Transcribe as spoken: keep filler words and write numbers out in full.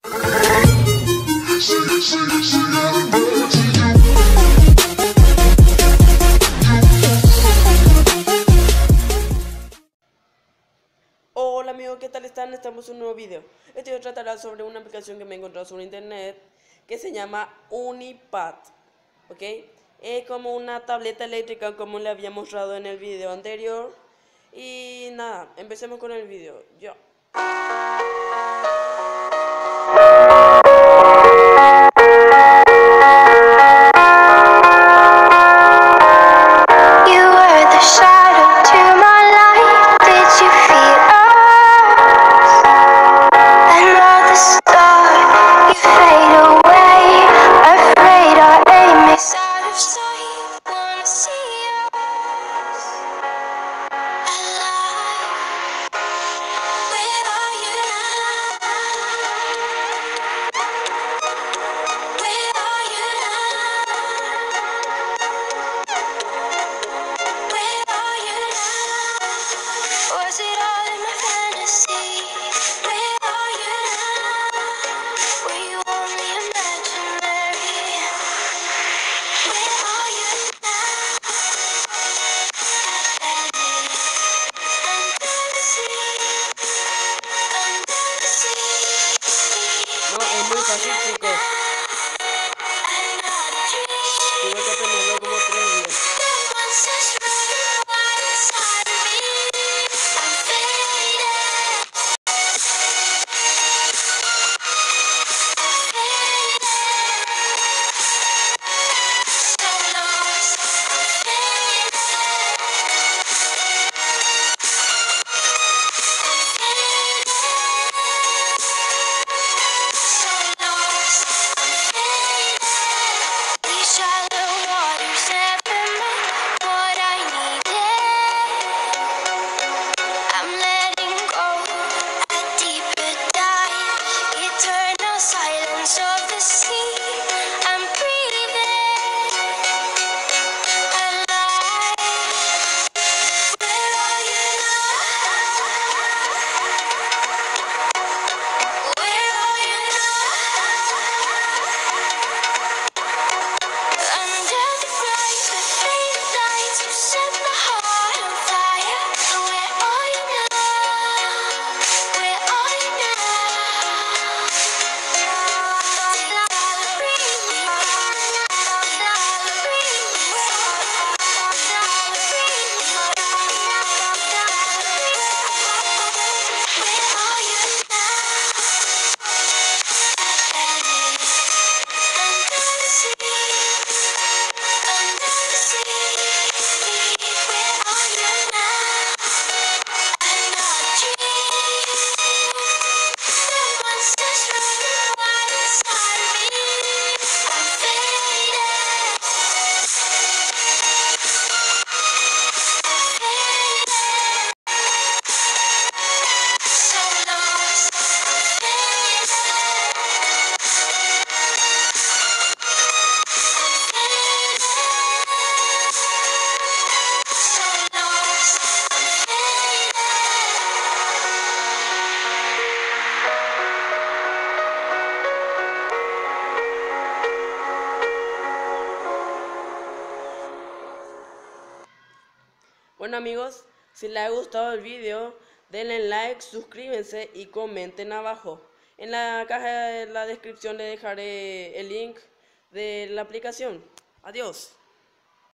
Hola amigos, ¿qué tal están? Estamos en un nuevo video. Este video tratará sobre una aplicación que me he encontrado sobre internet que se llama Unipad, ¿ok? Es como una tableta eléctrica como le había mostrado en el video anterior. Y nada, empecemos con el video. Yo. No, es muy fácil, chicos. Tuve que tenerlo como tres días. Bueno amigos, si les ha gustado el video, denle like, suscríbanse y comenten abajo. En la caja de la descripción les dejaré el link de la aplicación. Adiós.